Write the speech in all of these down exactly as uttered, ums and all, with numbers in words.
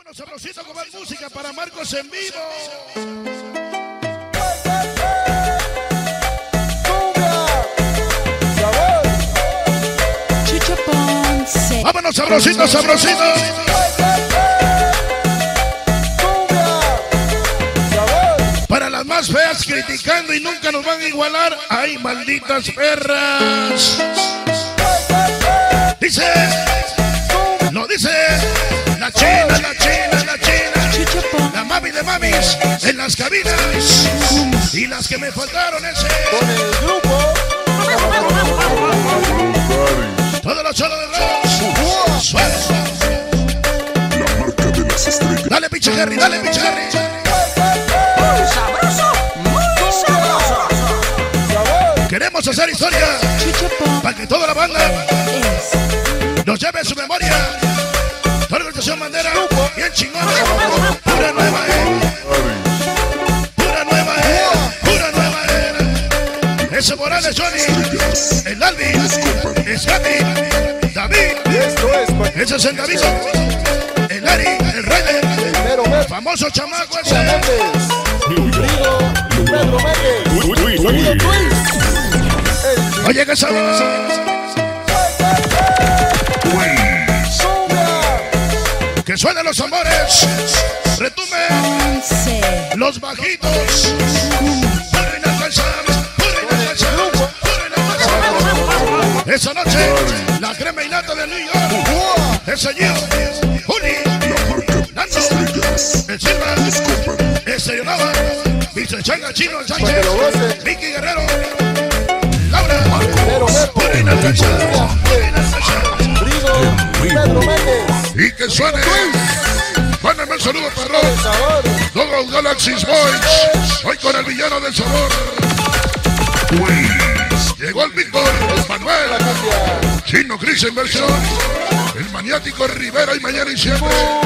Vámonos sabrosito con más música para Marcos en vivo. Chucho Ponce. Vámonos sabrosito, sabrosito. Para las más feas criticando y nunca nos van a igualar. ¡Ay, malditas perras! Dice, no dice, la china, la china, la china, la mami de mamis en las cabinas y las que me faltaron ese. Con el grupo. Todos los cholos de Rose. Suave. La marca de las estrellas. Dale, pinche Harry, dale, pinche Harry. Sabroso, muy sabroso. Queremos hacer historia para que toda la banda nos lleve su memoria. La organización bandera, bien chingona. Pura nueva era. Pura nueva era. Pura nueva era. Ese Morales, Johnny. El Alvin. Es Gaby. David. Ese es el David. El Ari. El Raider. El famoso chamaco ese. Pedro Méndez. Oye, que sabor. Que suenen los tambores, retumben los bajitos. Puro inalcanzable, puro inalcanzable, puro inalcanzable. Esa noche, la crema y nata de New York. Ese Gio, Juli, Nando, el Silva, ese Yonava, mister Changa, Chino, el Sánchez, Vicky Guerrero, Laura, puro inalcanzable, puro inalcanzable. Pedro Méndez. Y que suene. Mándame el saludo, perro. Todos Galaxy's Boys. Hoy con el villano del sabor. Llegó el Víctor, Manuel, Chino Cris en versión. El maniático Rivera y mañana y siempre.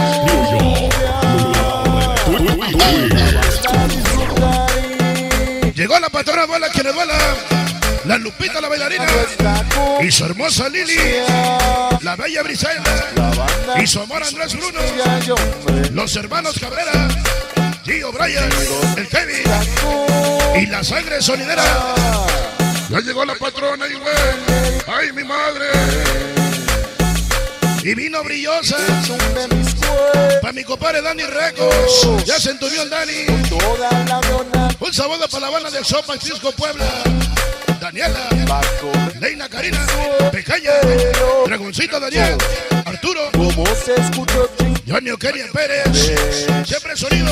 Llegó la patrona abuela que le duela. La Lupita, la bailarina, y su hermosa Lili, la bella Briselda, y su amor Andrés Bruno, los hermanos Cabrera, Gio Brian, el Kevin, y la sangre sonidera. Ya llegó la patrona y güey, ay mi madre, y vino brillosa, para mi compadre Dani Recos, ya se entumió el Dani, un saludo para la banda del Sopa Cisco Puebla. Daniela, Leina Karina, Pecaña, Dragoncito Daniel, Arturo, Johnny Oqueria Pérez, siempre sonido.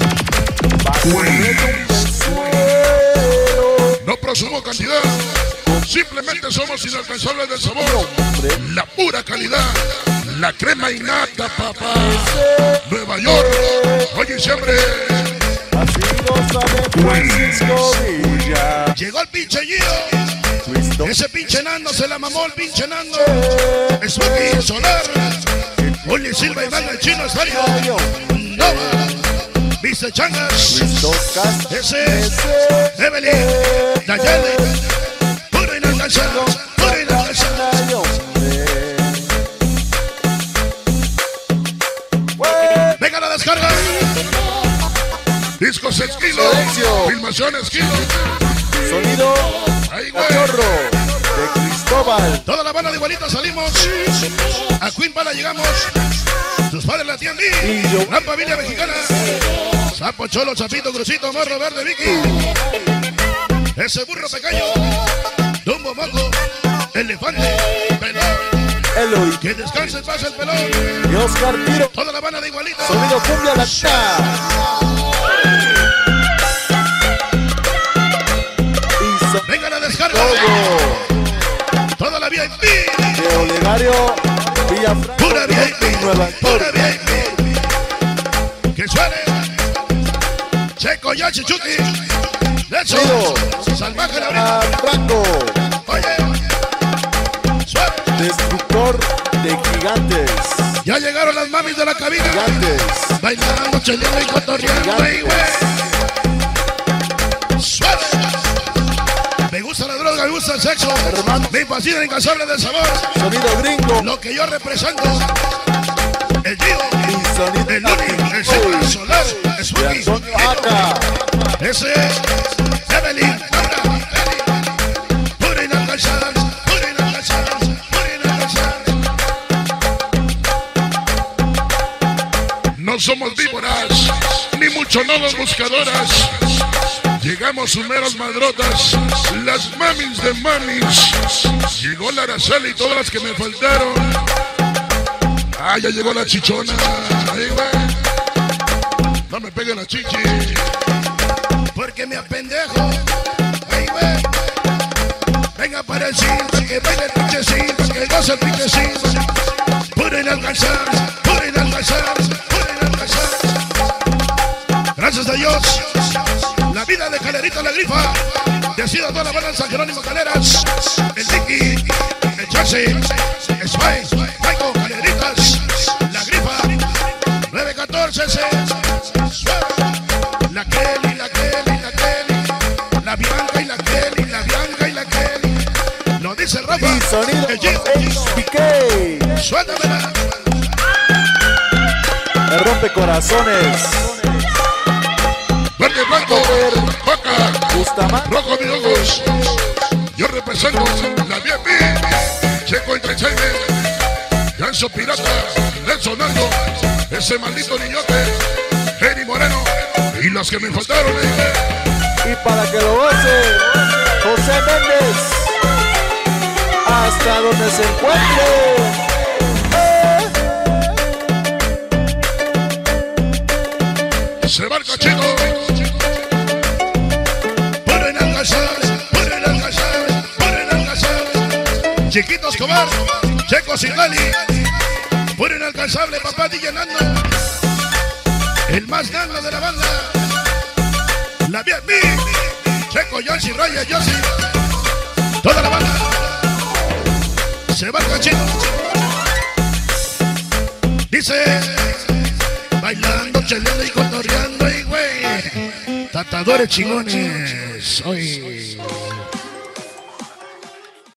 No presumo cantidad, simplemente somos inalcanzables del sabor, la pura calidad, la crema innata, papá. Nueva York, hoy y siempre. Llegó el pinche Gio. Ese pinche Nando se la mamó el pinche Nando. Smokey Solar. Uli Silva y Manga el Chino Estadio. Nova. mister Changas. Ese es Evelyn. Nayeli. Puro inalcanzable. Puro inalcanzable. Venga la descarga. Discos Esquilo, Filmación Esquilo. Sonido Cachorro de Cristóbal. Toda la banda de igualitas salimos. A Queen Bala llegamos. Tus padres la tienen. Gran familia mexicana. Sapo, Cholo, Chapito, Crucito, Morro Verde, Vicky. Ese burro pequeño. Dumbo, Moco. Elefante. Pelón. Eloy. Que descanse en paz el pelón. Y Oscar Tiro. Toda la banda de igualitas. Sonido Cumbia Latina. Venga la descarga. Todo. Toda la V I P. De Olegario Villafranco. Pura V I P. Nueva Pura York. V I P. Que suene. Checo, Yachi, Chuti. Lecho. Salvaje la brisa. Franco. Oye. Suave. Destructor de gigantes. Ya llegaron las mamis de la cabina. Gigantes. Bailando, cheleando y cotorreando, güey, güey. Suave. Me gusta la droga, me gusta el sexo. Hermano. Me fascina el incansable del sabor. Sonido gringo. Lo que yo represento. El Gio. Y sonido El Luni. Dice Evelyn, Laura, pura inalcanzable, pura inalcanzable, pura inalcanzable. No somos víboras, ni mucho menos buscadoras. Llegamos humeros madrotas, las mamis de mamis. Llegó la Araceli y todas las que me faltaron. Ah, ya llegó la chichona. Ahí va. No me peguen la chichi, porque me apendejo. Ahí va. Venga para el cine, que baile el pinchecito, que goce el pinchecito. Pura inalcanzable, pura inalcanzable, pura inalcanzable. Gracias a Dios. La vida de Calerita la Grifa. Decido toda la banda en San Jerónimo Caleras. El Dicky, el Chase, el Spice, Michael, Caleritas, la Grifa. nueve catorce C. La Kelly, la Kelly, la Kelly. La Bianca y la Kelly, la Bianca y la Kelly. Lo dice Rafa. Y sonido El G. H B K. Suéltamela. Me rompe corazones. Verde, blanco, vaca, Bustamante. rojo, mis ojos. Yo represento la B M B, Checo Entertainment, Ganso Pirata, Nelson Nando, ese maldito niñote, Jenny Moreno y los que me faltaron. Eh. Y para que lo goce, José Méndez. Hasta donde se encuentre. Se va el cachito. Puro inalcanzable, puro inalcanzable, puro inalcanzable. Chiquito Escobar, Checo Sigali. Puro inalcanzable, papá D J Nando. El más nano de la banda. La B M B, Checo, Yossi, Raya, Yossi. Toda la banda. Se va el cachito. Dice, bailando, cheleando y cotorreando, y güey. Tatadores chingones. Hoy.